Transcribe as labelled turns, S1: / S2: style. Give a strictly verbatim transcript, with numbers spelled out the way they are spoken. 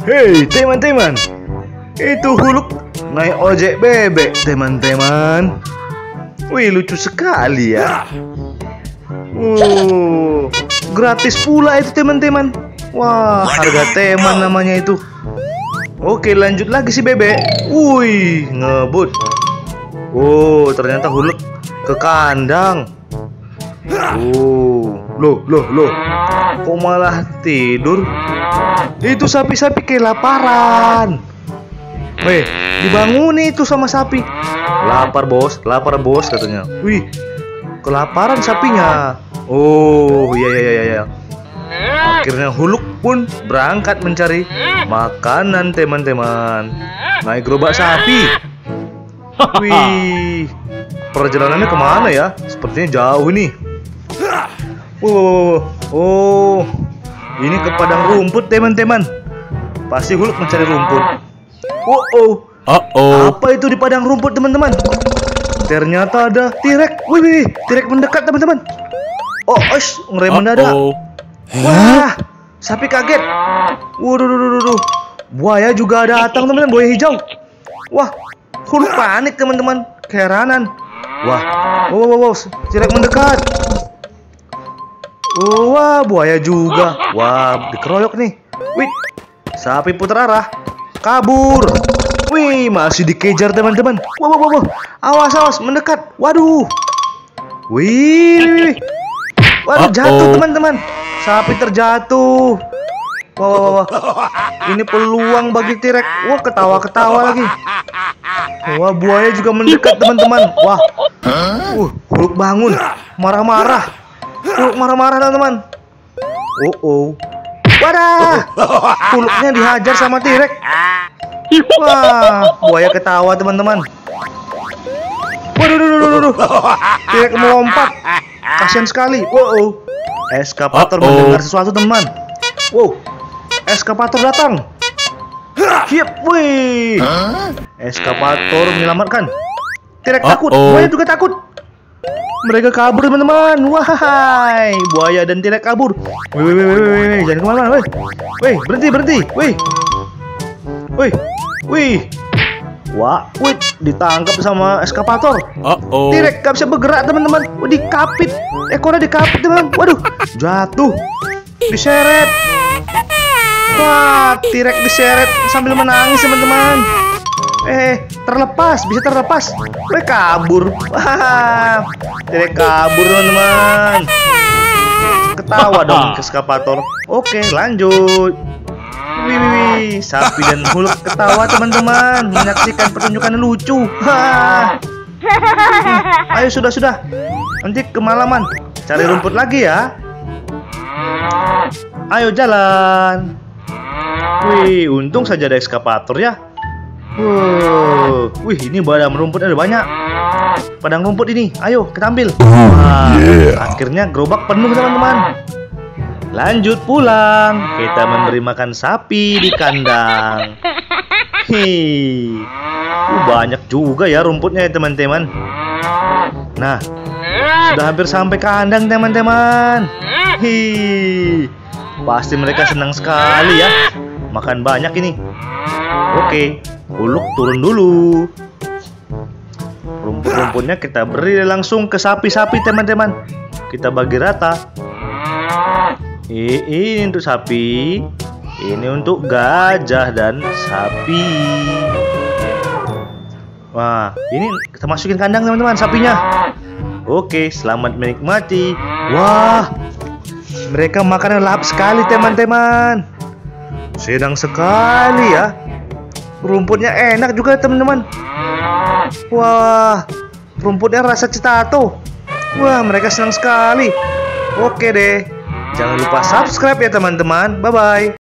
S1: Hei teman-teman, itu Hulk naik ojek bebek teman-teman. Wih, lucu sekali ya. Uh, gratis pula itu teman-teman. Wah, harga teman namanya itu. Oke, lanjut lagi si bebek. Wih, ngebut. Oh, ternyata Hulk ke kandang. Oh, loh, loh, loh. Kok malah tidur? Itu sapi-sapi kelaparan. Weh, dibangun itu sama sapi. Lapar bos, lapar bos katanya. Wih, kelaparan sapinya. Oh, iya iya iya iya. Akhirnya Hulk pun berangkat mencari makanan teman-teman. Naik gerobak sapi. Wih, perjalanannya kemana ya? Sepertinya jauh nih. Wow, oh, ini ke padang rumput teman-teman. Pasti Hulk mencari rumput. Oh, oh,
S2: uh oh.
S1: Apa itu di padang rumput teman-teman? Ternyata ada T-Rex. Wih, wih, T-Rex mendekat teman-teman. Oh, osh, ngerem mendadak.
S2: Uh-oh.
S1: Wah, sapi kaget. Waduh, waduh, waduh. Buaya juga datang teman-teman, buaya hijau. Wah, Hulk panik teman-teman, keheranan. Wah, wow, wow, wow, T-Rex mendekat. Oh, wah, buaya juga. Wah, dikeroyok nih. Wih, sapi putar arah, kabur. Wih, masih dikejar teman-teman. Wah, wah, wah, awas, awas, mendekat. Waduh. Wih, waduh, jatuh teman-teman. Sapi terjatuh. Wah, wah, wah, wah. Ini peluang bagi T-Rex. Wah, ketawa-ketawa lagi. Wah, buaya juga mendekat teman-teman. Wah, uh, Hulk bangun, marah-marah. Hulk marah-marah teman-teman. Oh, oh. Wadah, Hulknya dihajar sama T-Rex. Wah, buaya ketawa teman-teman. Waduh, waduh, waduh, waduh. T-Rex melompat. Kasian sekali. Wow, oh. Eskapator
S2: Uh-oh.
S1: mendengar sesuatu teman. Wow, eskapator datang. Hiep, wih. Eskapator menyelamatkan. T-Rex takut, buaya juga takut. Mereka kabur teman-teman. Wahai, buaya dan T-Rex kabur. Wih, wih, wih, wih, wih, jangan kemana-mana. Wih, wih, berhenti, berhenti. Wih, wih, wih. Wah, wih, ditangkap sama eskapator.
S2: Uh-oh.
S1: T-Rex gak bisa bergerak teman-teman. Wah, dikapit, ekornya dikapit teman. Waduh, jatuh, diseret. Wah, T-Rex diseret sambil menangis teman-teman. Eh, terlepas, bisa terlepas. Weh, kabur. Wah, T-Rex kabur teman-teman. Ketawa dong eskapator. Oke, lanjut. Wih, wih, wih. Sapi dan Hulk ketawa teman-teman, menyaksikan pertunjukan lucu. Hah. Hmm, ayo sudah sudah. Nanti kemalaman. Cari rumput lagi ya. Ayo jalan. Wih, untung saja ada eskapator ya. Wow. Wih, ini padang rumput ada banyak. Padang rumput ini, ayo kita ambil. Wah, akhirnya gerobak penuh teman-teman. Lanjut pulang. Kita memberi makan sapi di kandang. Hei, uh, banyak juga ya rumputnya ya teman-teman. Nah, sudah hampir sampai kandang teman-teman. Hei, pasti mereka senang sekali ya. Makan banyak ini. Oke, Hulk turun dulu. Rumput-rumputnya kita beri langsung ke sapi-sapi teman-teman. Kita bagi rata. Ini untuk sapi, ini untuk gajah dan sapi. Wah, ini kita masukin kandang teman-teman sapinya. Oke, selamat menikmati. Wah, mereka makannya lahap sekali teman-teman. Sedang sekali ya. Rumputnya enak juga teman-teman. Wah, rumputnya rasa citato. Wah, mereka senang sekali. Oke deh. Jangan lupa subscribe ya teman-teman. Bye-bye.